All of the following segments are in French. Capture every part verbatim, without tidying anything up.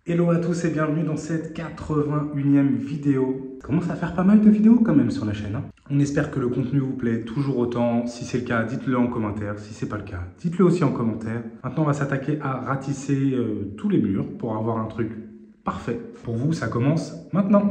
Hello à tous et bienvenue dans cette quatre-vingt-unième vidéo. Ça commence à faire pas mal de vidéos quand même sur la chaîne. Hein. On espère que le contenu vous plaît toujours autant. Si c'est le cas, dites-le en commentaire. Si c'est pas le cas, dites-le aussi en commentaire. Maintenant, on va s'attaquer à ratisser euh, tous les murs pour avoir un truc parfait. Pour vous, ça commence maintenant.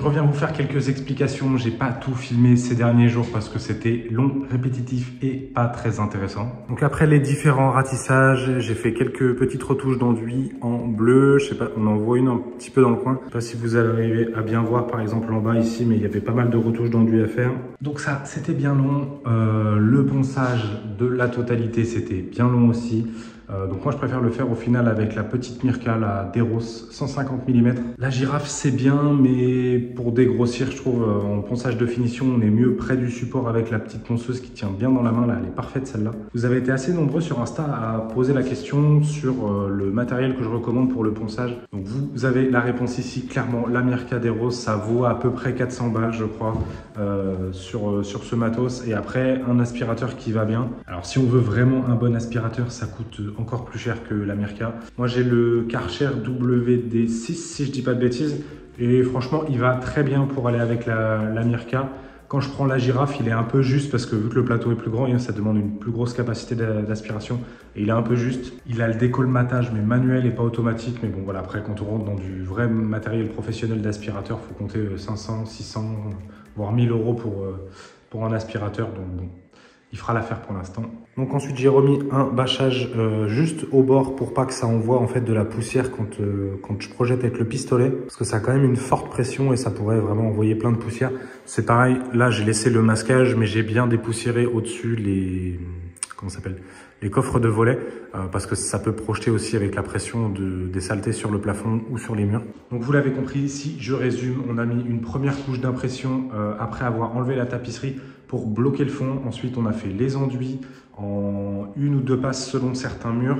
je reviens vous faire quelques explications. J'ai pas tout filmé ces derniers jours parce que c'était long, répétitif et pas très intéressant. Donc après les différents ratissages, j'ai fait quelques petites retouches d'enduit en bleu. Je sais pas, on en voit une un petit peu dans le coin. Je sais pas si vous arrivez à bien voir par exemple en bas ici, mais il y avait pas mal de retouches d'enduit à faire. Donc ça, c'était bien long. Euh, le ponçage de la totalité, c'était bien long aussi. Euh, donc moi je préfère le faire au final avec la petite Mirka, la Deros cent cinquante millimètres. La girafe c'est bien, mais pour dégrossir je trouve euh, en ponçage de finition on est mieux près du support avec la petite ponceuse qui tient bien dans la main là, elle est parfaite celle-là. Vous avez été assez nombreux sur Insta à poser la question sur euh, le matériel que je recommande pour le ponçage. Donc vous, vous avez la réponse ici, clairement la Mirka Deros ça vaut à peu près quatre cents balles je crois euh, sur, euh, sur ce matos. Et après un aspirateur qui va bien. Alors si on veut vraiment un bon aspirateur ça coûte encore plus cher que la Mirka. Moi j'ai le Karcher W D six si je dis pas de bêtises et franchement il va très bien pour aller avec la, la Mirka. Quand je prends la girafe il est un peu juste parce que vu que le plateau est plus grand ça demande une plus grosse capacité d'aspiration et il est un peu juste. Il a le décolmatage mais manuel et pas automatique, mais bon voilà, après quand on rentre dans du vrai matériel professionnel d'aspirateur il faut compter cinq cents, six cents voire mille euros pour, pour un aspirateur, donc bon, il fera l'affaire pour l'instant. Donc ensuite j'ai remis un bâchage euh, juste au bord pour pas que ça envoie en fait de la poussière quand, euh, quand je projette avec le pistolet, parce que ça a quand même une forte pression et ça pourrait vraiment envoyer plein de poussière. C'est pareil, là j'ai laissé le masquage mais j'ai bien dépoussiéré au-dessus les... comment ça s'appelle, les coffres de volets, euh, parce que ça peut projeter aussi avec la pression de, des saletés sur le plafond ou sur les murs. Donc vous l'avez compris, si je résume, on a mis une première couche d'impression euh, après avoir enlevé la tapisserie pour bloquer le fond. Ensuite on a fait les enduits en une ou deux passes selon certains murs.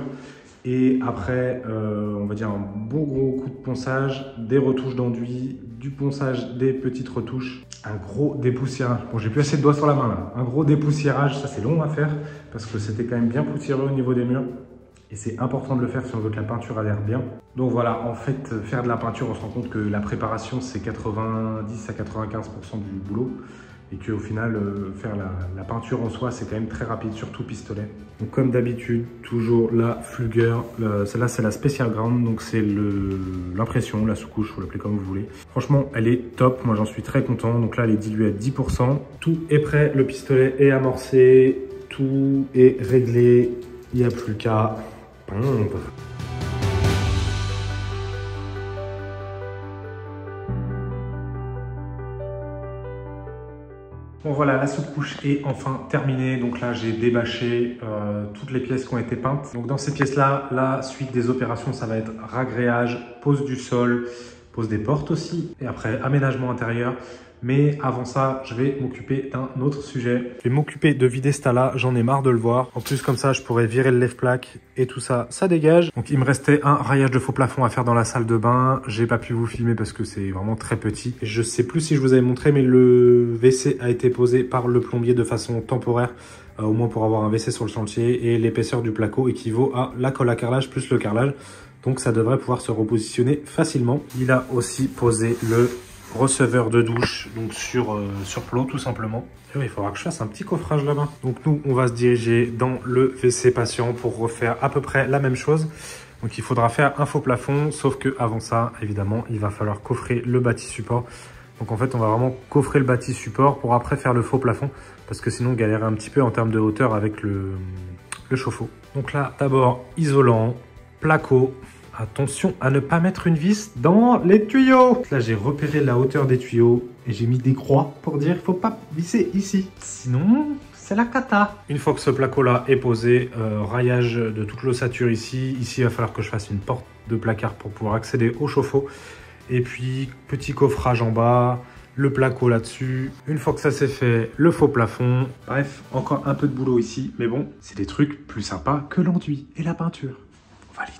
Et après, euh, on va dire un bon gros coup de ponçage, des retouches d'enduit, du ponçage, des petites retouches, un gros dépoussiérage. Bon, j'ai plus assez de doigts sur la main là. Un gros dépoussiérage, ça c'est long à faire parce que c'était quand même bien poussiéreux au niveau des murs. Et c'est important de le faire si on veut que la peinture adhère bien. Donc voilà, en fait, faire de la peinture, on se rend compte que la préparation, c'est quatre-vingt-dix à quatre-vingt-quinze pour cent du boulot. Et qu'au final, euh, faire la, la peinture en soi, c'est quand même très rapide, surtout pistolet. Donc comme d'habitude, toujours la Flugger. Celle-là, c'est la Special Ground, donc c'est l'impression, la sous-couche, vous l'appelez comme vous voulez. Franchement, elle est top, moi j'en suis très content. Donc là, elle est diluée à dix pour cent. Tout est prêt, le pistolet est amorcé, tout est réglé. Il n'y a plus qu'à peindre. Bon voilà, la sous-couche est enfin terminée. Donc là, j'ai débâché euh, toutes les pièces qui ont été peintes. Donc dans ces pièces-là, la suite des opérations, ça va être ragréage, pose du sol, pose des portes aussi. Et après, aménagement intérieur. Mais avant ça, je vais m'occuper d'un autre sujet. Je vais m'occuper de vider ce tas-là, j'en ai marre de le voir. En plus, comme ça, je pourrais virer le lève-plaque et tout ça, ça dégage. Donc, il me restait un raillage de faux plafond à faire dans la salle de bain. J'ai pas pu vous filmer parce que c'est vraiment très petit. Je sais plus si je vous avais montré, mais le W C a été posé par le plombier de façon temporaire. Euh, au moins pour avoir un W C sur le chantier. Et l'épaisseur du placo équivaut à la colle à carrelage plus le carrelage. Donc, ça devrait pouvoir se repositionner facilement. Il a aussi posé le receveur de douche donc sur, euh, sur plot tout simplement. Et oui, il faudra que je fasse un petit coffrage là-bas. Donc nous, on va se diriger dans le W C patient pour refaire à peu près la même chose. Donc il faudra faire un faux plafond, sauf que avant ça, évidemment, il va falloir coffrer le bâti support. Donc en fait, on va vraiment coffrer le bâti support pour après faire le faux plafond, parce que sinon, galérer un petit peu en termes de hauteur avec le, le chauffe-eau. Donc là, d'abord, isolant, placo. Attention à ne pas mettre une vis dans les tuyaux. Là, j'ai repéré la hauteur des tuyaux et j'ai mis des croix pour dire qu'il ne faut pas visser ici. Sinon, c'est la cata. Une fois que ce placo-là est posé, euh, raillage de toute l'ossature ici. Ici, il va falloir que je fasse une porte de placard pour pouvoir accéder au chauffe-eau. Et puis, petit coffrage en bas, le placo là-dessus. Une fois que ça c'est fait, le faux plafond. Bref, encore un peu de boulot ici. Mais bon, c'est des trucs plus sympas que l'enduit et la peinture. On valide.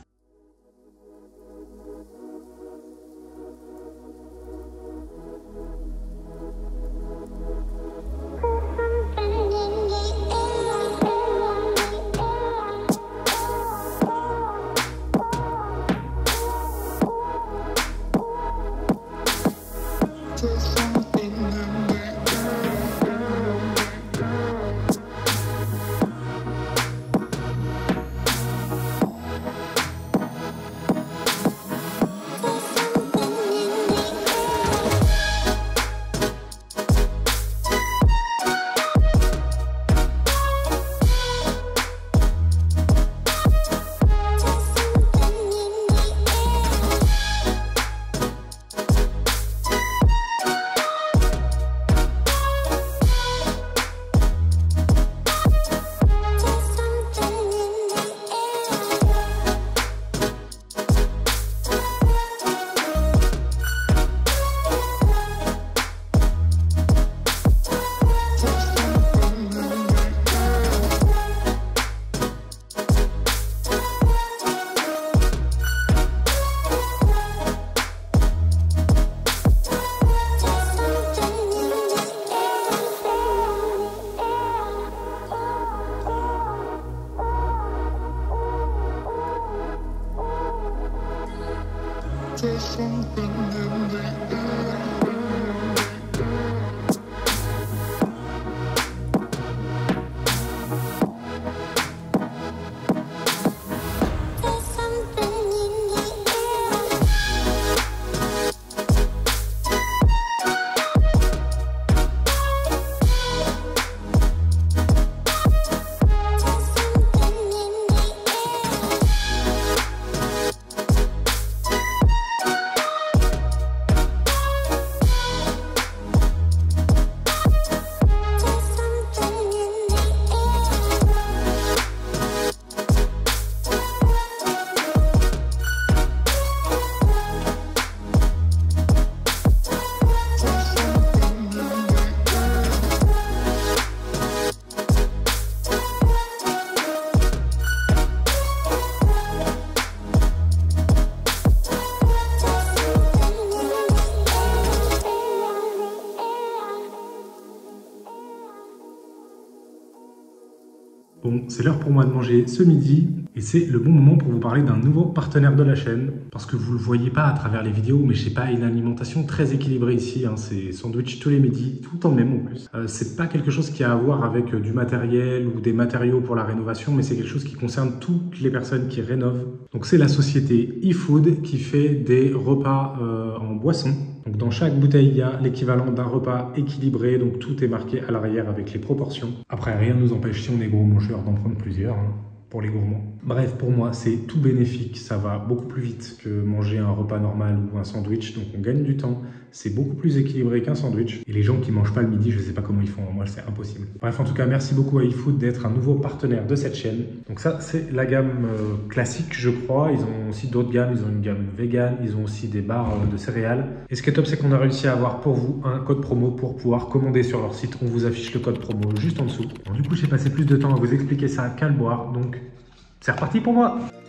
Bon, c'est l'heure pour moi de manger ce midi et c'est le bon moment pour vous parler d'un nouveau partenaire de la chaîne parce que vous ne le voyez pas à travers les vidéos, mais je sais pas, une alimentation très équilibrée ici, hein, c'est sandwich tous les midis, tout le temps même en plus. Euh, c'est pas quelque chose qui a à voir avec euh, du matériel ou des matériaux pour la rénovation, mais c'est quelque chose qui concerne toutes les personnes qui rénovent. Donc c'est la société eFood qui fait des repas euh, en boisson. Donc dans chaque bouteille, il y a l'équivalent d'un repas équilibré, donc tout est marqué à l'arrière avec les proportions. Après, rien ne nous empêche, si on est gros mangeur, d'en prendre plusieurs, hein, pour les gourmands. Bref, pour moi, c'est tout bénéfique, ça va beaucoup plus vite que manger un repas normal ou un sandwich, donc on gagne du temps, c'est beaucoup plus équilibré qu'un sandwich. Et les gens qui ne mangent pas le midi, je ne sais pas comment ils font, moi c'est impossible. Bref, en tout cas, merci beaucoup à eFood d'être un nouveau partenaire de cette chaîne. Donc ça, c'est la gamme euh, classique, je crois. Ils ont aussi d'autres gammes, ils ont une gamme vegan, ils ont aussi des barres euh, de céréales. Et ce qui est top, c'est qu'on a réussi à avoir pour vous un code promo pour pouvoir commander sur leur site. On vous affiche le code promo juste en dessous. Bon, du coup, j'ai passé plus de temps à vous expliquer ça qu'à le boire, donc c'est reparti pour moi.